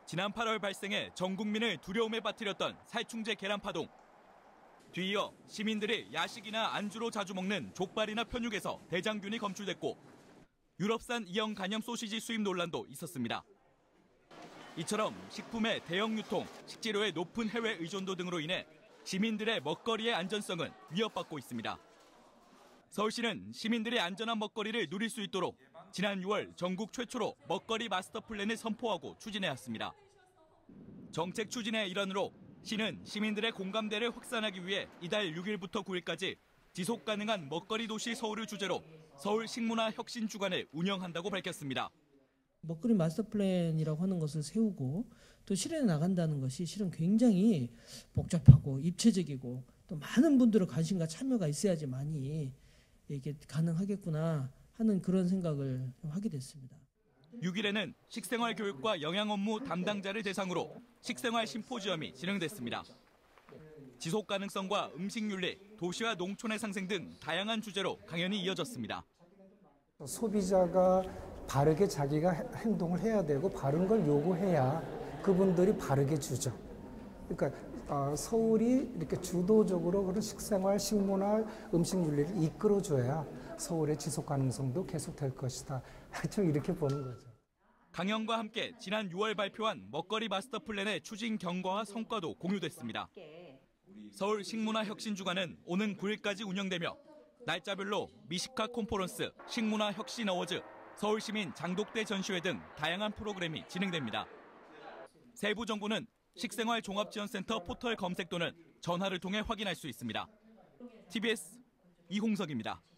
지난 8월 발생해 전 국민을 두려움에 빠뜨렸던 살충제 계란 파동. 뒤이어 시민들이 야식이나 안주로 자주 먹는 족발이나 편육에서 대장균이 검출됐고 유럽산 E형 간염 소시지 수입 논란도 있었습니다. 이처럼 식품의 대형 유통, 식재료의 높은 해외 의존도 등으로 인해 시민들의 먹거리의 안전성은 위협받고 있습니다. 서울시는 시민들이 안전한 먹거리를 누릴 수 있도록 지난 6월 전국 최초로 먹거리 마스터 플랜을 선포하고 추진해왔습니다. 정책 추진의 일환으로 시는 시민들의 공감대를 확산하기 위해 이달 6일부터 9일까지 지속 가능한 먹거리 도시 서울을 주제로 서울 식문화 혁신 주간을 운영한다고 밝혔습니다. 먹거리 마스터 플랜이라고 하는 것을 세우고 또 실현해 나간다는 것이 실은 굉장히 복잡하고 입체적이고 또 많은 분들의 관심과 참여가 있어야지만이 이게 가능하겠구나 하는 그런 생각을 하게 됐습니다. 6일에는 식생활 교육과 영양 업무 담당자를 대상으로 식생활 심포지엄이 진행됐습니다. 지속 가능성과 음식 윤리, 도시와 농촌의 상생 등 다양한 주제로 강연이 이어졌습니다. 소비자가 바르게 자기가 행동을 해야 되고 바른 걸 요구해야 그분들이 바르게 주죠. 그러니까 서울이 이렇게 주도적으로 그런 식생활, 식문화, 음식 윤리를 이끌어줘야 서울의 지속 가능성도 계속될 것이다. 좀 이렇게 보는 거죠. 강연과 함께 지난 6월 발표한 먹거리 마스터 플랜의 추진 경과와 성과도 공유됐습니다. 서울 식문화 혁신 주간은 오는 9일까지 운영되며 날짜별로 미식가 콘퍼런스, 식문화 혁신 어워즈, 서울시민 장독대 전시회 등 다양한 프로그램이 진행됩니다. 세부 정보는 식생활 종합지원센터 포털 검색 또는 전화를 통해 확인할 수 있습니다. TBS 이홍석입니다.